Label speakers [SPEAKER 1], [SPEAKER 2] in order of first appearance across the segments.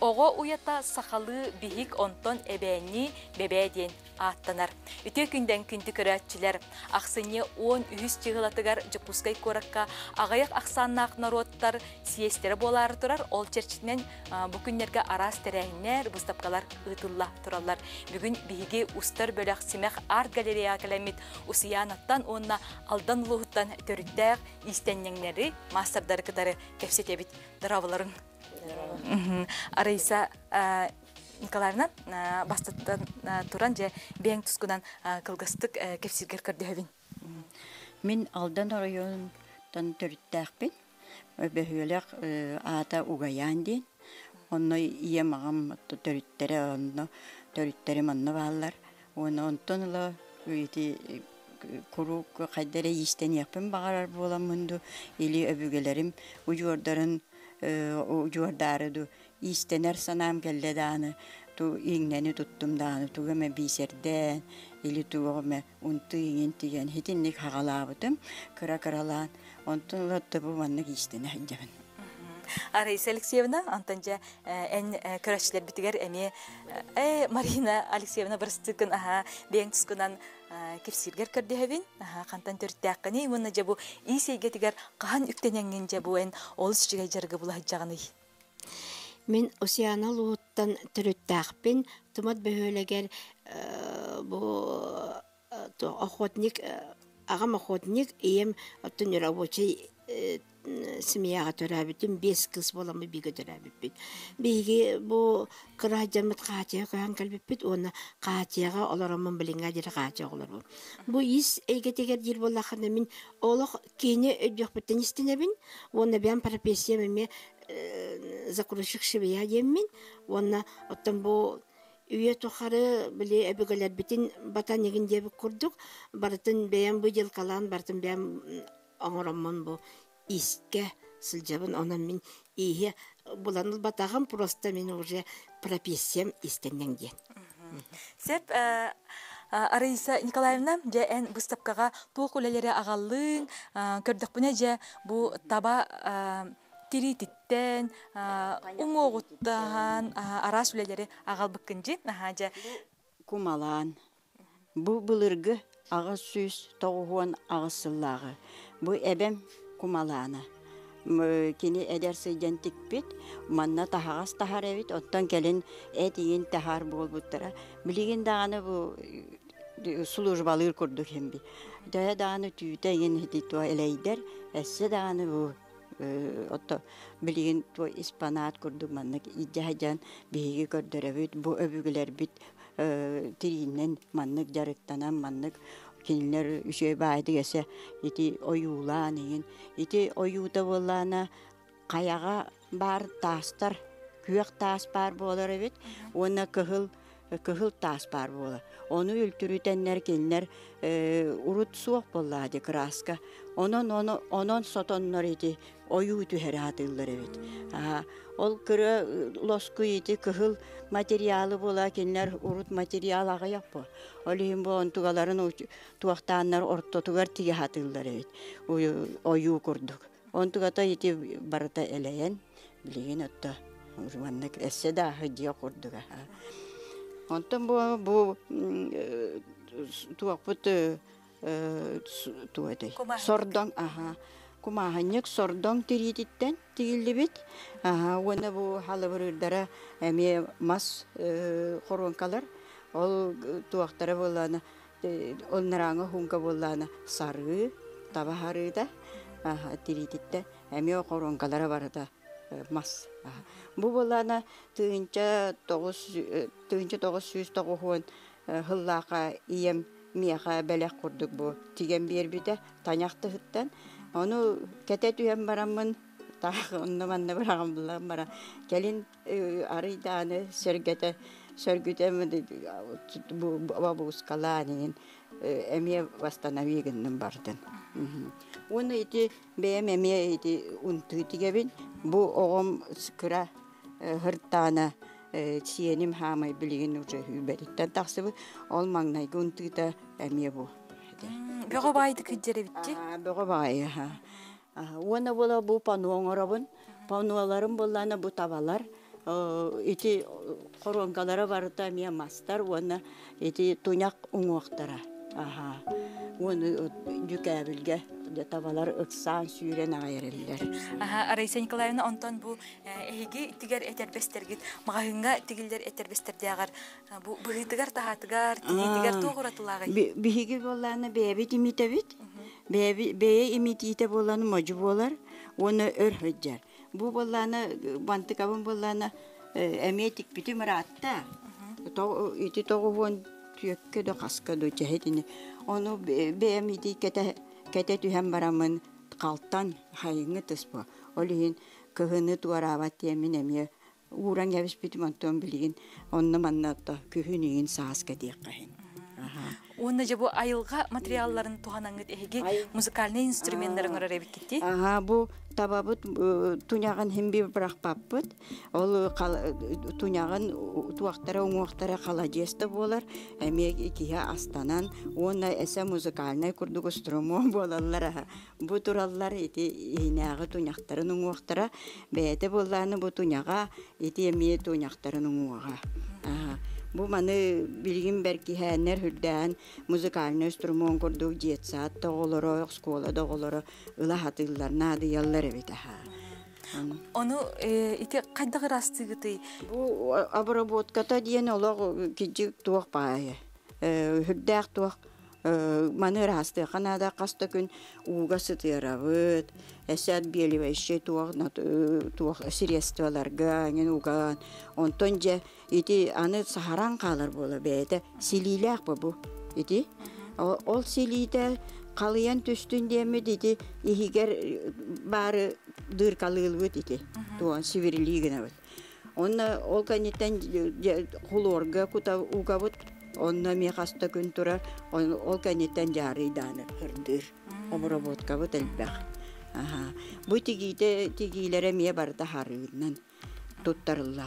[SPEAKER 1] Ogo uyata sakalı bihik onton ebeni bebedien attанар. Үтө күнден күнді көрәтчілер. Ақсыне 10 үз чығылатыгар жүкускай көракка ағаяқ ақсаннақ народтар сиестері болары тұрар. Ол черчітінен бүкіндерге арас тәрәйінер бұстапқалар ұтылла тұралар. Бүгін бейге ұстар бөліқ симек арт галерея кәлемет ұсыянаттан онына алдан ұлығыттан төріттәқ истеннеңнері мастердары кітары кәпсетебет дыравыларын. Арайса Николаевна бастаттан туран же бең тускудан кылгыстык кепсиргер көрдөбүн.
[SPEAKER 2] Мен Алдан районунан төрүттәкпин. Бөһөлөк ата угаян ден. Онно ие магам төрүттәре онно төрүттәре манна баллар. Онтон ла үти курук кайдары истен япын багарар боламынды. Или өбүгелерим уҗордарын уҗордары İstenir sanam gelle dağını, tu iğneni tuttum dağını, tu göme biserden, ili tu göme untu iğen tigen, hitinlik hağalabıdım, kıra kıralan, ontun lotta bu manlık istene hıncabın.
[SPEAKER 1] Araysa Alexeyevna, antanca en köraçlar bitiger, emi Marina Alexeyevna barıstıkın, beğen tüskünden kefsirger kördühevin, kantan törüttəqqini, onunca bu iyi seygetiger, qahan üktenengence bu en olus çıgay jargı bulahıcağını.
[SPEAKER 3] Мен Осиана Луттан төрөттәкпин, тумат бөһөлегер бу охотник, агам охотник, ием оттун рабочий семьяга төрәбитим 5 кыз боламы биге төрәбит. Биге бу кыражамыт качыга кан калбит, оны качыга олоромун билиңге дир качы олор. Бу ис эйгетегер дир боллахны мен олох кене өҗөк биттен истенебин, оны бен профессиямме закручик шибия деммин, оны оттан бу үйе тухары биле эбегелер битин батан еген дебе курдук, бартын бәян бу жылкалан, бартын бәян оңороммон бу иске сылжабын, онан мен ие буланыл батагам просто мен уже профессиям истеннен ден.
[SPEAKER 1] Сеп Арайса Николаевна, же эн выставкага туок үлелери агаллыың, көрдөкпүнө же бу таба тирититтен, уңоғуттан, арас үлелери агалбыккынжы, же
[SPEAKER 2] Кумалан. Бу былыргы ағыз сүз тоғуын ағысыллағы. Бу әбем кумалана. Кені әдерсі жантик бит, манна тахағас тахар әбит, оттан кәлін әтейін тахар бол бұттыра. Білеген дағаны бу службалыр көрдік хемби. Дая дағаны түйті еген хетитуа әлейдер, әсі дағаны бу отто билеген то испанат көрдүк маннык идяжан биги көрдөрөбүт бу өбүгүлөр бит тиринен маннык жарыктанан маннык кинилер үшөй байды кесе ити оюлаан еген ити оюута боллана каяга бар тастар күйөк тас бар болор эбит уна кыхыл тас бар бола. Onu ültürütenler kendiler urut suok bolladı kraska. Onun sotonlar idi oyuydu herhaldeler evet. Ol kırı losku idi kıhıl materyali bola kendiler urut materyal ağa yapı. Olayım bu ontugaların tuaktanlar ortotugar tiye hatırlar evet. Oyu kurduk. Ontugata idi barata eleyen bilgin otta. Uzmanlık esse daha diye kurduk. Ondan bu tuakput tuade sordong kumahanyık sordong tirititten tigillibit ona bu halıvırıdara emi mas koronkalar ol tuaktara bolana onlaranga hunka bolana sarı tabaharı da tirititte emi o koronkalara varada mas. Bu bolana tığınca 900 toğuğun hıllaqa iyem miyaqa belek kurduk bu. Tigen bir de tanyaktı hıttan. Onu kete tüyen baramın onu manna bırakım bulan bara. Gelin arıydağını sörgüte bu babu uskalanın emiye vastanaviğinin bardın. Onu iti benim emiye iti untu tigebin bu oğum sıkıra hırtana siyenim hamay bilgin uca hüberitten taksıbı olmangnay untu da emiye bu.
[SPEAKER 1] Böğü baydı kıcere bitti?
[SPEAKER 2] Böğü bayı. Ona bola bu panuğun arabın. Panuğaların bollarına bu tavalar ити коронкалара барыта мия мастар уонна ити туняк уңуактара. Аха. Уону дүкәбилге табалар ыксан сүйрен айырылар.
[SPEAKER 1] Раиса Николаевна онтон бу эһиги тигер этербестергит магайынга тигилдер этербестердягар бу быгытыгар тахатыгар тигер тоогуратылагай.
[SPEAKER 2] Биһиги болланы бэби тимитебит. Бэе имитите болланы мажу болар. Оны өрһөджәр. Бу болланы бантыкабын болланы эметик бити маратта. Ити тогуон түйекке да каска да чехетини. Оны бээмити кете түһәм барамын калтан хайыңы тыспа. Олиһин кыһыны туарабат темин эме уран ябыс битим антон билигин онны маннатта күһүнүн сааска дияккаһин.
[SPEAKER 1] Онна жабу айылга материалларын туханаңыт эһиги музыкальный инструменттарын өрөрөбит китти.
[SPEAKER 2] Бу табабыт туняган химби брахпаппыт. Ол туняган туактара уңуактара каладеста болар. Эме кия астанан онна эсе музыкальный курдук струмо болалар. Бу тураллар ити инагы туняктарын уңуактара бете болланы бу туняга ити эме туняктарын уңуага. Бу маны билгин берки хәннәр хүрдән музыкальный инструмент курдук детсат тоголоро школа доголоро ыла хатыллар нады яллар бит
[SPEAKER 1] Ону ити кайдагы растыгыты.
[SPEAKER 2] Бу обработката диен олог кижик туак бае. Хүрдәк туак маны расты канада каста күн уга сытырабыт. Эсәт белевеше туак средстволарга ген уган. Онтонже ити аны сахаран калыр бола бете силилек бу. Ити ол силите калыян төстүндеме дити ихигер бары дыр калылбыт ити. Туан северилигенебит. Онна ол канеттен хулорга кута угабыт. Онна мехаста күн турар, ол канеттен жары даны хырдыр. Обработка бут элбек. Бу тигилере мие барда харыгынан туттарылла.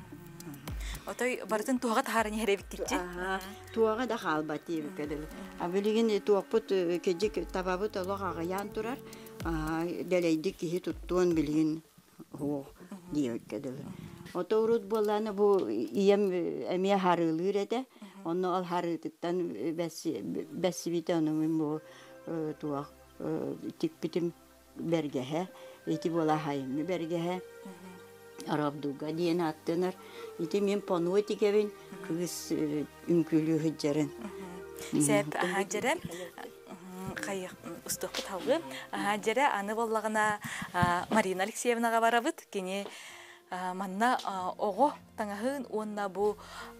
[SPEAKER 1] Отой бартын туага тахарын херебит китти.
[SPEAKER 2] Туага да халбати бекедел. Абилигин туакпут кежик табабыт логага ян турар. Делейди ки туттуан билигин хо диекедел. Оторут боланы бу ием эмие харылыр эте. Онно ал харытыттан бәсси битанымын бу туак тикпитим бергеһе, ити бола хайымы бергеһе. Арабдуга диен аттынар. Ити мен пануы тикебин кыз үмкүлү хыджарын.
[SPEAKER 1] Сәп хаҗара кайык устук талгы. Хаҗара аны боллагына Марина Алексеевнага барабыт. Кини манна ого таңаһын онна бу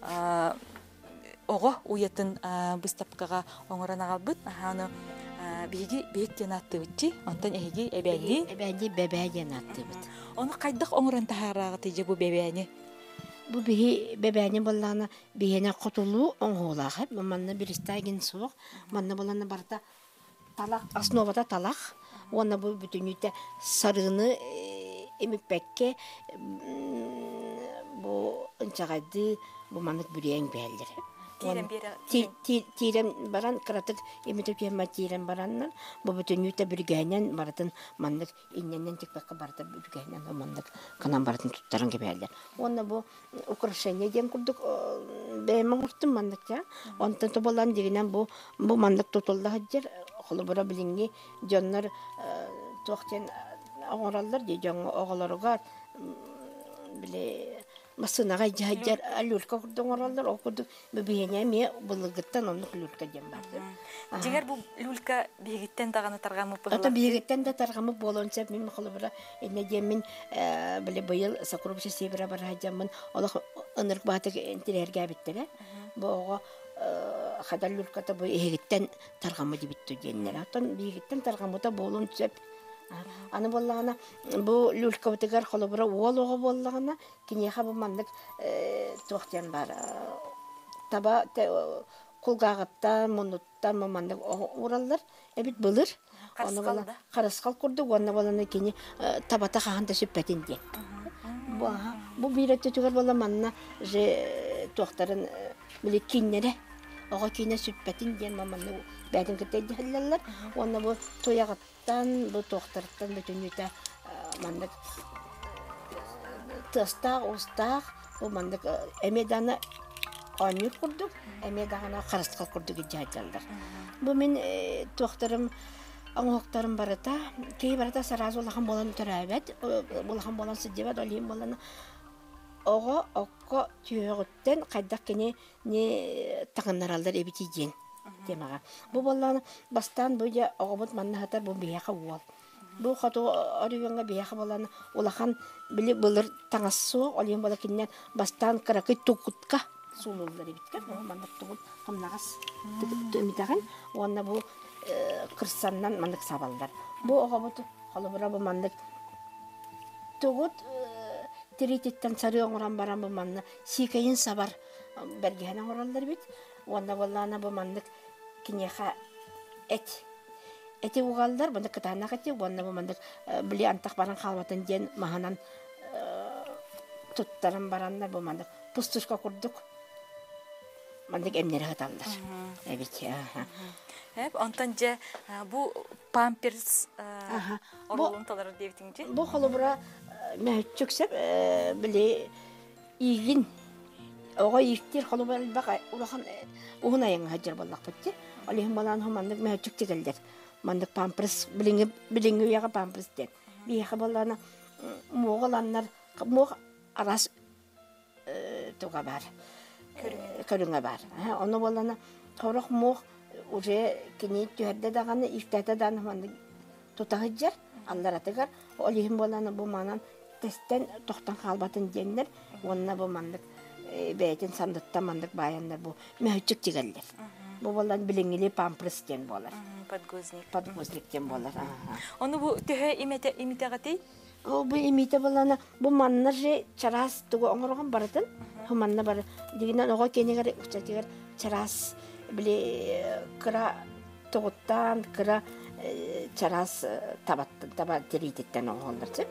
[SPEAKER 1] ого уятын быстапкага оңоранага быт. Аны биги бектен аттыбытчы. Онтан эги эбәни
[SPEAKER 3] бебәден аттыбыт.
[SPEAKER 1] Оны кайдак оңоран тахарага тиже бу бебәни.
[SPEAKER 3] Бу биги бебәни болланы бигене котулу оңголагы. Манна биристагин сук. Манна болланы барта талак основада талак. Онна бу бүтүнүтә сарыны эмипекке бу ынчагады бу маннык бүрәң бәлдер. Тирем баран кратык эмитеп яма тирем бараннан бу бүтүнүтә бүргәннән баратын маннык иннәннән тикпәккә барта бүргәннән маннык канан баратын туттарың бәлдер. Онна бу украшение дем курдук бәймәң уктым маннык я. Онтан тобалан дигәннән бу маннык тутулды хаҗыр холбара билинги җаннар тоқтен оңораллар ди жаңа оголорга биле масынага жаҗар алюлка курдоңораллар окуду бебене ме булыгыттан онны люлка дем бар.
[SPEAKER 1] Жигер бу люлка бигиттен даганы таргамы булар.
[SPEAKER 3] Ата бигиттен да таргамы болонча мен холбара эне демин биле быйыл сакурбыша себера бар хаҗамын Аллах ынырк батык интерерге биттеле. Бого хадар люлката бу эгиттен таргамы дибиттү деннер. Атын бигиттен таргамыта болонча аны боллагана бу люлька битегер холобра уолого боллагана кинеха бу мандык токтян бар таба кулгагытта монутта мандык ураллар эбит былыр аны бала караскал курду онна баланы кини табата хаганда сүппетин ди бу биретте түгөр бола манна же токтарын биле киннере ага кине сүппетин ди маманы бәдин кете дилеллер онна бу тоягыттан бу токтарттан бүтүнүтә мандык тыстақ, ұстақ, бұл мандық әмеданы ойныр құрдық, әмедағына қарысқа құрдығы жайдалдыр. Бұл мен тоқтарым, аңоқтарым барыта, кей барыта саразы олақан болан түрәбәт, олақан болан сүддебәт, олейін боланы оға оққа түйеғіттен қайдақ кене не тағыннаралдар әбітейден демаға. Бұл боланы бастан бұйда оғабыт манна хатар бұл бияқы уал. Бұл қату орыуенға бияқы боланы олақан білі бұлыр таңас суық, олейін бола кеннен бастан қырақы тұқытқа суылылар әбіткен. Ол мандық тұғын қымнағас төмітағын, онына бұл қырсаннан мандық сабалдар. Бұл оғабыт қалыбыра бұл мандық тұғыт теритеттен сары оңыран баран бұл манны сикайын сабар бәргені оңыралдар бет. Онына болана бұл мандық кенеха әті уғалдар, бұны қытағына қәте, онына бұл мандық біле антақ баран қалбатын ден мағанан тұттарын барандар бұл мандық пұстышқа құрдық. Мандық әмнері қыталдар. Әбет,
[SPEAKER 1] Онтан же бұл памперс орылын талары дебітің же?
[SPEAKER 3] Бұл қолы бұра мәтчөксеп біле иғін оға иқтер қолы бұра бақ ұлақан ұғын аяңға жар болақ бітті. Олейін балан мандық мәтчөк тегелдер. Мандық памперс, біліңі ұяға памперс ден. Бейхі баланы мұғыланнар, мұғы арас тұға бар, көріңе бар. Оны баланы қорық мұғы уже кене түйерді дағаны, иқтәті дағаны мандық тұтағы жар, алдар атығар. Олейін баланы бұл манан тесттен тоқтан қалбатын денлер, онына бұл мандық бәйтін сандытта мандық баяндар бұл мәйтчік тегелдер. Бұл балан біліңілі памперстен болар. Подгузніктен болар.
[SPEAKER 1] Оны бұл түйе имитеға тей?
[SPEAKER 3] Бұл имите баланы, бұл маннар же чарас тұғы оңырған барытын. Манна бар. Дегенен оға кенегер ұқсатығар чарас біле кыра тұғыттан, кыра чарас таба теритеттен оғылдырсы.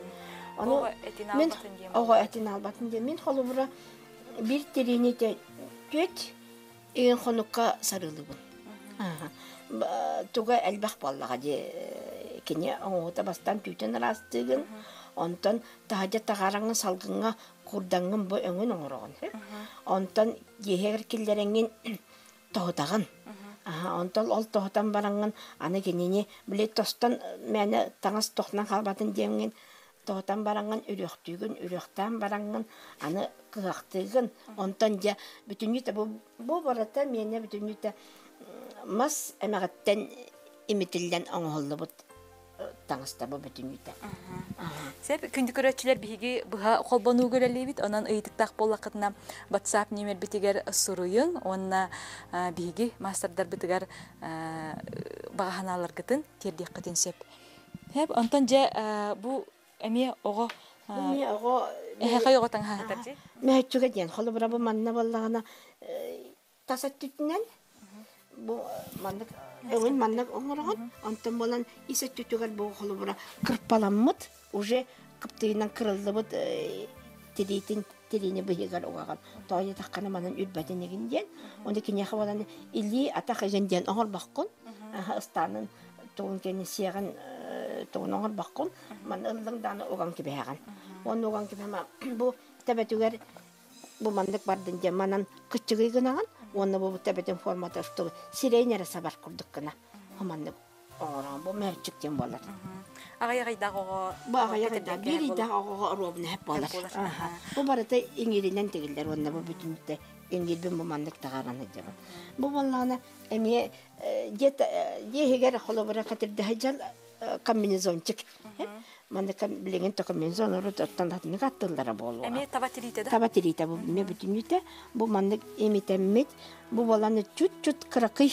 [SPEAKER 3] Оға әтін албатын дем. Мен қолы бұра бір терейіне төт ең қоныққа сарылы бұл. Тұға әлбәқ баллаға де кене оңғыта бастан түйтін растығын, онтан тағаджа тағараңын салғынға құрдаңын бұл өңін оңырағын. Онтан егер келдеріңін тоғытағын. Онтан ол тоғытан бараңын аны кенене біле тостан мәні таңыз тоқтынан қалбатын демген тоғытан бараңын үріқтан бараңын аны қығақтығын. Онтан жа бүтінүйті бұл барата мені бүтінүйті мас әмәғаттен имитілден оңғылы бұд таңыста бұл бүтінүйті.
[SPEAKER 1] Сәп, күнді көрәтшілер бігі бұға қолбану көрәлі бит, онан ұйдықтақ болақытына WhatsApp немер бітігер сұруйын, онына бігі мастердар бітігер бағаналар күтін, тердек күтін сәп. Сәп, онтан жа бұл әме оғы әхәқай оғытан хағытар жи?
[SPEAKER 3] Мәхәтчіге дейін, қолы бұра бұл манна болағына тасат түтінен, бұл мандық өңін мандық оңырған, онтан болан исет түтігер бұл қолы бұра кірпаламыд, уже қыптығынан кірілді бұд терейні бұйығар оғаған. Тауы таққаны манан үрбәтін егінден, онда кенеқі боланы илі атақ егінден оңыр баққын, ұстанын туғын кені сияған туғын оңыр баққын, ман ұлдыңданы оған кебеғаған. Оны оған кебеғама бұл тәбәтігер бұл мандық бардың де манан күтчігі гынаған, оны бұл тәбәтін форматы ұштығы сирейнері сабар күрдік гына. Мандық оңырған бұл мәрчіктен болар.
[SPEAKER 1] Ағай-ағайдағы оға...
[SPEAKER 3] Бұл ағай-ағайдағы бір идағы оға ұрабыны әп болар. Бұл барыта еңерінен тегілдер, онына бұл бүтінді еңгелбен бұл мандық тағараны деп. Бұл болағына әме егер қолы бұра қатырды хайжал комбинезончик. Мандық білеген то комбинезон ұры тұттандатыны қаттылдары болуға.
[SPEAKER 1] Әме табатериті да?
[SPEAKER 3] Табатериті бұл ме бүтінді. Бұл мандық еметәммет. Бұл болағына чүт-чүт қырақый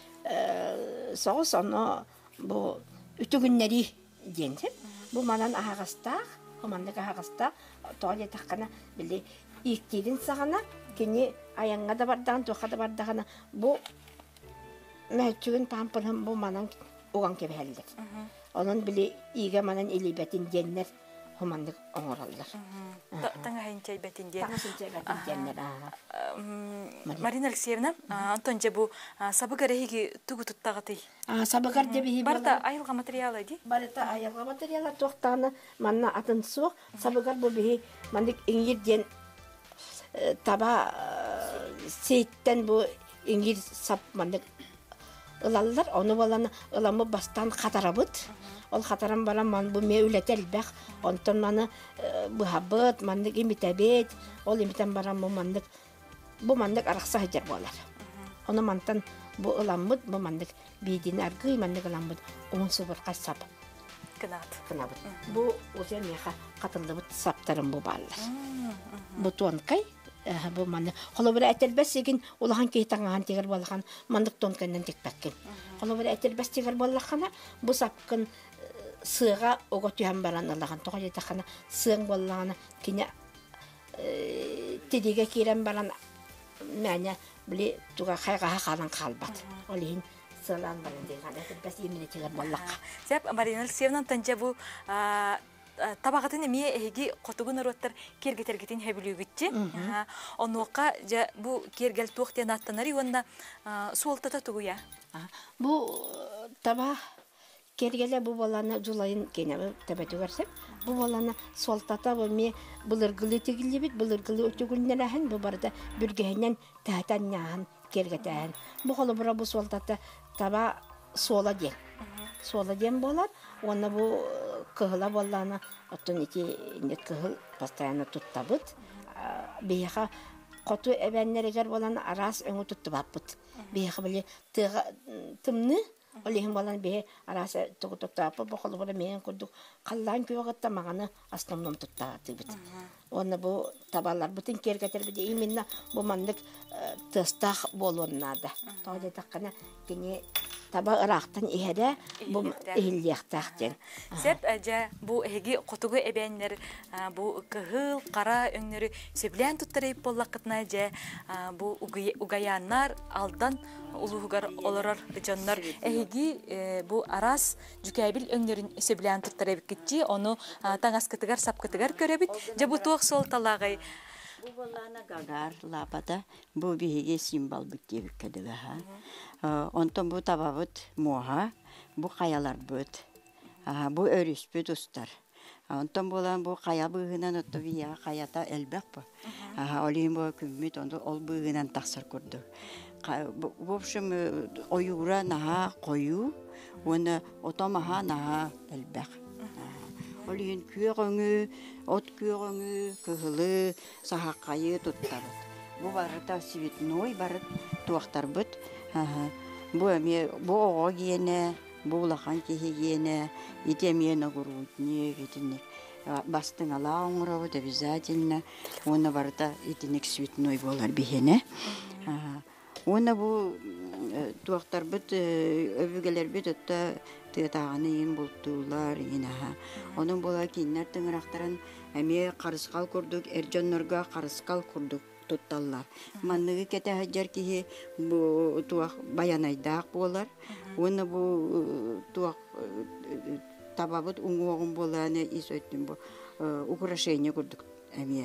[SPEAKER 3] соғыс оны бұл үтігіннері денсіп. Бұл манан ағастақ, мандық ағастақ, тоғале таққана білі иектейдің сағана, кені аяңға да бардағын, тоққа да бардағына, бұл мәтчігін пампырын бұл манан оған кебәлдір. Onun bile iğe manan elibətin genler хомандык оңораллар.
[SPEAKER 1] Таңа хайынчай бәтінде.
[SPEAKER 3] Таңасын чебәтин кеннер.
[SPEAKER 1] Марина Алексеевна, Антон жабу сабыгарахиги тугу туттагаты.
[SPEAKER 3] Сабыгар дебихи
[SPEAKER 1] Барда айылга материалы ди.
[SPEAKER 3] барыта аялга материалар тоқтаны манна атын суық сабыгар бу бихи мандык иңирден таба сейттен бу иңир сап мандык ылаллар оны баланы ыламы бастан катарабыт. Ол катарам барам ман бу меүлетел бак онтон маны бу хабыт мандык имитебет ол имитен барам бу мандык аракса хажар болар. Оны мантан бу ыламыт бу мандык бидин аргы мандык ыламыт он субыр касап кынабыт. Бу озе меха катылдыбыт саптарым бу баллар. Бу тонкай бу маны холобыр әтелбәс еген улахан кейтаңахан тегер болған мандык тонкайнан текпәккен. Холобыр әтелбәс тегер боллахана бу сапкын сыга ого түйән баран аллаган тоға жетахана сыың боллагана кине тедеге кирен баран мәне биле туга хайга халан калбат. Олин сылан баран деген әтелбәс еміне тегер боллакка.
[SPEAKER 1] Сәп Марина Алексеевна танча бу табагатын эмие эги котугун ороттар кергетергетин хөбүлүгүтчи. Онука жа бу кергел туктен аттанары онда суолтата тугуя.
[SPEAKER 3] Бу таба кергеле бу баланы жулайын кене табату көрсөп, бу баланы суолтата бу ме булыргылы тегилебит, булыргылы өтөгүннөрәһен бу барда бүргәһеннән тәһтән яһан кергетәһен. Бу холобра бу суолтата таба суола ден. Суола ден болар, оны бу кыгыла болланы оттон ити нет кыгыл постоянно туттабыт. Бияха коту эбеннерегер болан арас өңү туттубаппыт. Бияха биле тымны олехин болан бие арас туттаппы бохолу бола мен курдук каллан күйөгөтта маганы основном туттатыбыт. Оны бу табалар бүтүн кергетер биде именно бу мандык тыстах болуунада. Тоде таккана кене таба ырактан иһеде бу ихилдяхтахтен.
[SPEAKER 1] Сеп әҗә бу эги котугу эбәннәр бу кыгыл кара өңнәре сөблән туттырып боллакытна әҗә бу угаяннар алдан улугар олорор җаннар эги бу арас жүкәбил өңнәрен сөблән туттырып китти оны таңаскытыгар сапкытыгар көрәбит. Җә бу туак сол талагай
[SPEAKER 2] бу болана гагар лапата бу биге символ бүттебик кәдега. Онтон бу табабыт моха, бу каялар бут. Бу өрүс бүт устар. Онтон болан бу кая быгынан отовия каята элбек бу. Олим бу күммит онда ол быгынан тахсыр күрдү. В общем оюра наха кою, оны отомаха наха элбек. Олин күйөгөңү, от күйөгөңү, кыгылы, сахакайы туттарыт. Бу барыта цветной барыт туактар бут. Бу ого гене, бу улахан кеге гене, итемена гурутне, итинек. Бастың ала оңырабыт обязательно. Оны барыта итинек цветной болар бихене. Оны бу туактар бут, өбүгелер бут отта тыгатаганы ен бултуулар инаха. Onun bola kinler tыңырактарын әме карыскал курдук, эржоннорга карыскал курдук тутталлар. Манныгы кете хаҗар ки бу туак баянайдак болар. Оны бу туак табабыт уңгогун боланы исөттүм бу украшение курдук әме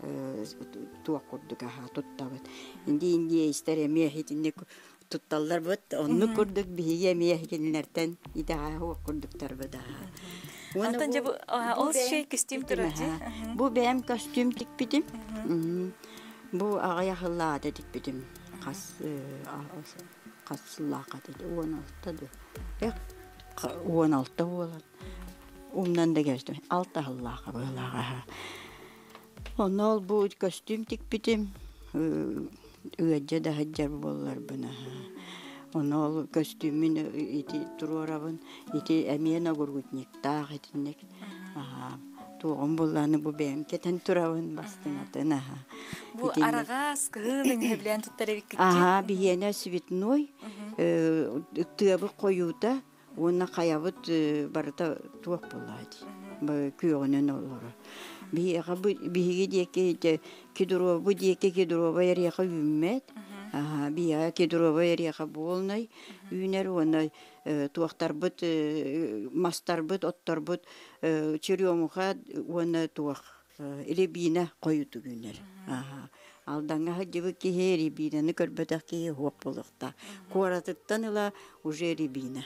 [SPEAKER 2] туак курдук аха туттабыт. Инди истер әме хитинде тутталлар бут, онны курдук биге әме хитинләртен идаа ху курдуктар буда.
[SPEAKER 1] Антон жа бу ол шей костюм турады.
[SPEAKER 2] Бу бем костюм тикпидим. Бу агаяхлаада тикпидим. Каслака dedi. 16'dı. 16 olan. Ondan da geçtim. 6 Allah'a böyle. Onol bu kostüm tikpitim. Öğece de haccar bollar bana. Onol kostümün iti turorabın iti emiyena gurgutnik tağ etinnek. Туган булланы бу бем кетен турабын бастыңатына.
[SPEAKER 1] Бу арагас кылын хеблен туттарып китти.
[SPEAKER 2] Биене цветной тыбы коюда, оны каябыт барда туак булады. Бу күйөгөнөн олор. Биге деке кидуро бу деке кидуро байрыга үммет. Бия кедурова эрияха болнай, үйнер онай туақтарбыт, мастарбыт, отторбыт, черемуха оны туақ ребина қойуты günler. Алдаңа хаджыбы кеге ребинаны көрбөтақ кеге хоп болықта. Коратыттан ыла уже ребина.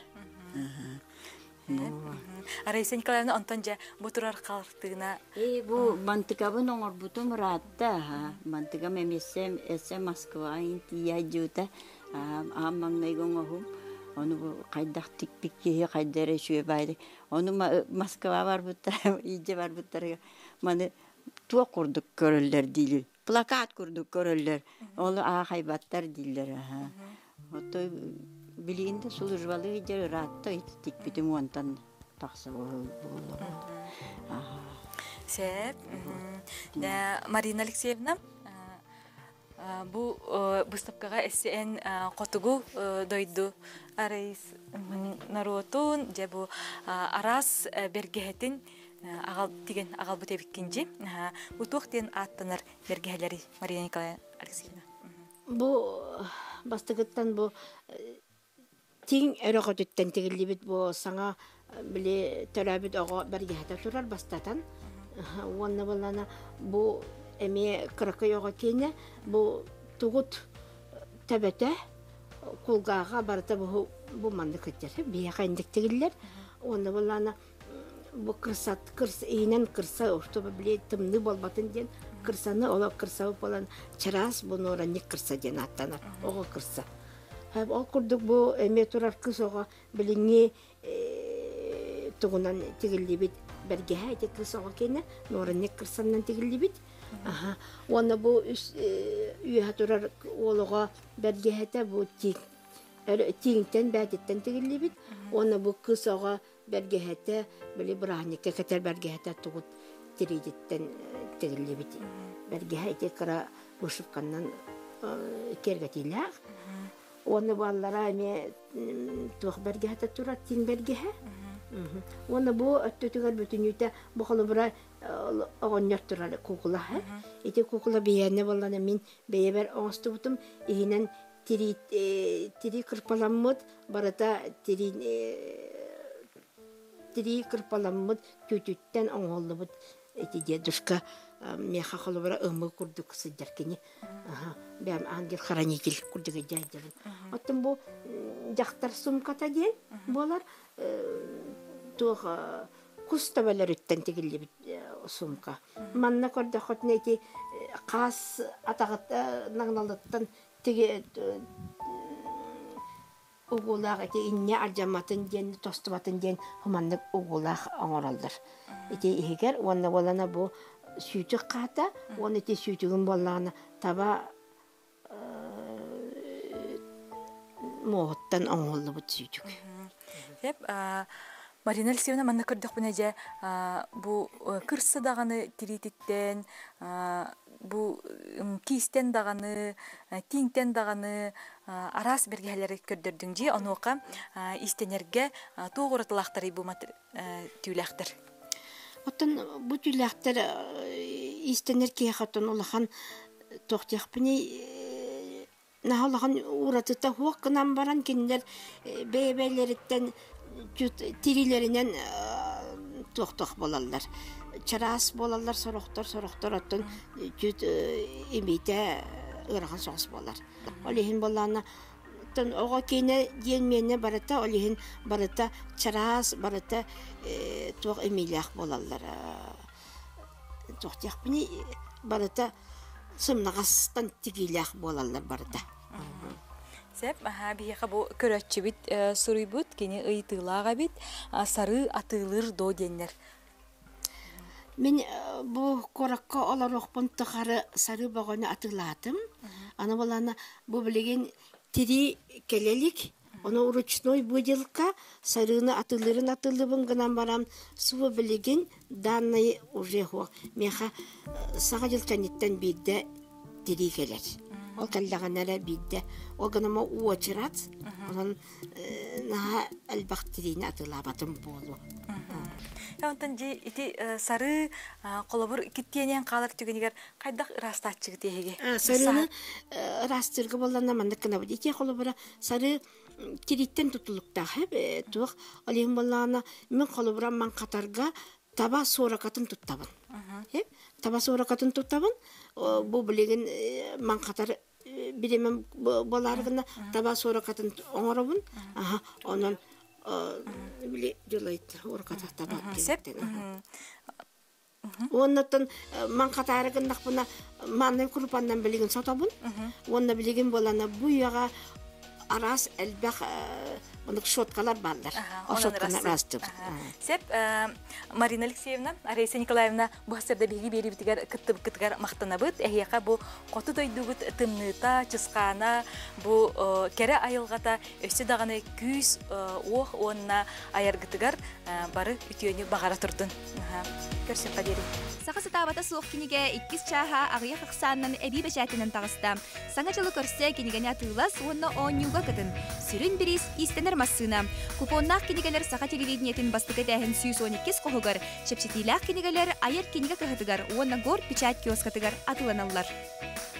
[SPEAKER 1] Арайса Николаевна онтон же бутурар қалықтығына.
[SPEAKER 2] Бу мантыкабын оңор бутум ратта. Мантыкам эмесем эсе Москва интия жута. Аммаңнайгон охум. Onu bu kaydak tikpikki kaydere şöyle baydı. Onu Moskva var buttara, iyice var buttara. Mane tuğa kurduk körüller dili. Plakat kurduk körüller. Onu haybatlar diller. Oto bilinde sulujvalı iyice rahatta tikpitim ondan taksa olur.
[SPEAKER 1] Sep. Marina Alexeyevna. Bu выставкага эсен котугу дойду арайс наротун же бу арас бергехетин агал деген агал бу тебиккинжи бу туктен аттанар бергехелери Мария Николаевна Алексеевна.
[SPEAKER 3] Бу бастыгыттан бу тиң өрөгөттен тегилибит бу саңа биле төрөбүт ого бергехете турар бастатан. Уонна болана бу эме кыркыйога кейне бу тугут табете кулгага барта бу манды кеттер бия кайындык тегиллер оны булана бу кырсат кырс ийнен кырса орто биле тымны болбатын ден кырсаны ола кырса болан чарас бу норанник кырса ден аттанар ого кырса ол курдук бу эме турар кысога билиңи тугунан тегилибит берге хайте кысога кейне норанник кырсаннан тегилибит. Оны бу үйе турар олуга бергехете бу тиңтен бәтеттен тегилибит. Оны бу кысага бергехете били браникке кетер бергехете тугут тиридеттен тегилибит. Бергехете кыра бушупканнан кергетилер. Оны баллара эме тух бергехете турар тиң бергехе. Оны бу өттөтүгөр бүтүнүтө бухалы бара огоннор турар кукула. Эти кукула бияне боллана мен бейбер оңстубутум ийинен тири кырпаламмыт барата тири кырпаламмыт түтүттен оңоллубут эти дедушка меха халы бара ымы курдук сыдеркени. Бям ангел хранитель курдуга жайдырын. Оттон бу жактар сумката ден болар тух кустабалар үттен тегилибит сумка. Манна көрдө хотнети кас атагыта нагналыттан теге угулак эти инне аржаматын ден тостубатын ден хуманнык угулак оңоралдар. Эти эгер онна болана бу сүйүтүк ката, оны эти сүйүтүгүн болланы таба моғыттан оңолы бұт сүйдік.
[SPEAKER 1] Марина Алексеевна, манна көрдік бұна жа, бұ кырсы дағаны тирититтен, бұ кейстен дағаны, тиңтен дағаны, арас бергелері көрдірдің же, оны оқа истенерге тоғыратылақтары бұ түйіләқтір.
[SPEAKER 3] Оттан бұ түйіләқтір истенер кейхаттан олақан тоқтияқ бұны Нахалахан уратыта хуаккынан баран киндер бейбейлерitten тирилеринен тоқтақ болалар. Чарас болалар, сорохтор оттон жүт имейте ыраған соғыс болар. Олихин болана оға кейне диенменне барата, олихин барата чарас, барата тоқ имейлеақ болалар. Тоқтияқ біне барата сымнағастан тигилеақ болалар барда.
[SPEAKER 1] Сәп, бейеқа бұл көрәтші бит сұрый бұд, кені ұйтылаға бит, сары атылыр до денер.
[SPEAKER 3] Мен бұл қораққа олар оқпын тұқары сары бағаны атылатым. Ана болана бұл білеген тири келелік, оны ручной бұдылқа сарыны атылырын атылыбын ғынан барам суы білеген данный уже хуақ. Меха саға жылтанеттен бейді тири келер. Ол кәлләғанара бейді. Ол ғанама уачырат, онын наға әлбақ тирейіне атылабатын болу.
[SPEAKER 1] Онтон же ити сары колобур киттенен калар түгенигер кайдак ырастатчыгы теге.
[SPEAKER 3] Сарыны растыргы болланна мандык кына бу. Ити холобура сары тириттен тутулукта хеп тук алем боллана мен холобура ман катарга таба соракатын туттабын. Хеп таба соракатын туттабын. Бу билеген ман катар биремем боларгына таба соракатын оңоробун. Онон биле жолайт орката таба. Оннан ман катарыгындак буна манны курпандан билеген сатабын. Онна билеген болана бу яга арас элбах ондук шоткалар барлар. Шоткалар растып.
[SPEAKER 1] Сеп Марина Алексеевна, Раиса Николаевна бу хасырда биги берибитигер кыттыгар мактанабыт. Эхияка бу коты дойдугут тымныта, чыскана, бу кере айылгата өсү даганы күз ох онна аяргытыгар бары үтүөнү багара турдун. Көрсөп кадери.
[SPEAKER 4] Сақасы табата суық кенеге 2 чаха ағыя қақсанын әбі бәшәтінен тағыста. Саңа жылы көрсе кенегені атылас, онны 10 юға кытын. Сүрін біріз истенер массына. Купоннақ кенегелер сақа телевидениетін бастығы дәхін 112 қоғығыр. Шепшетилақ кенегелер айыр кенеге кығытығар, онны гор печать киоскатығар атыланалар.